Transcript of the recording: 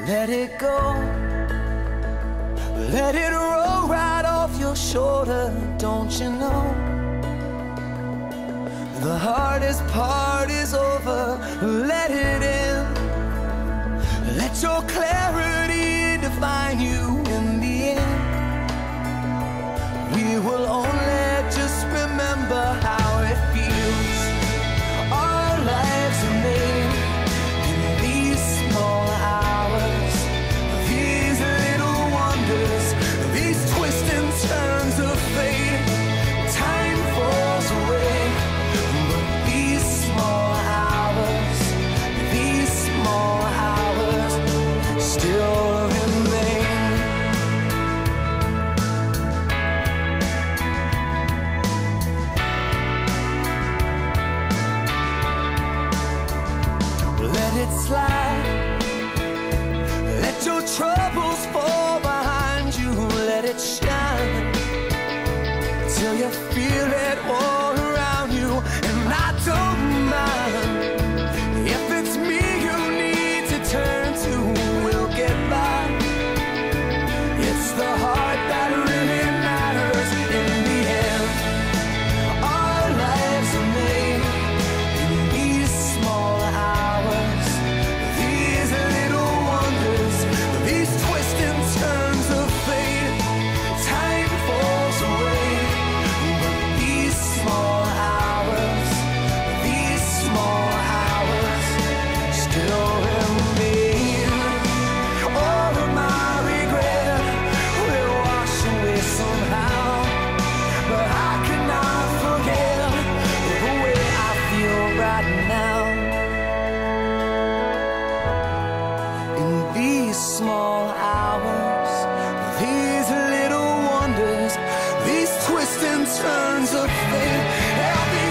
Let it go, let it roll right off your shoulder. Don't you know the hardest part is over? Let it in, let your clarity define you. In the end, we will only just remember how it feels. Our lives are made in these small hours, these little wonders, these twists and turns of fate. Time falls away, but these small hours still remain. Let it slide, let your troubles fall behind you. Let it shine till you feel it all around you. And I don't mind if it's me you need to turn to. We'll get by. It's the heart that really matters in the end. Our lives are made in these small hours, these little wonders, these twists and turns of fate. Time falls away, but these small hours still remain. All of my regret will wash away somehow, but I cannot forget the way I feel right now. In these small hours, these little wonders, these twists and turns of fate.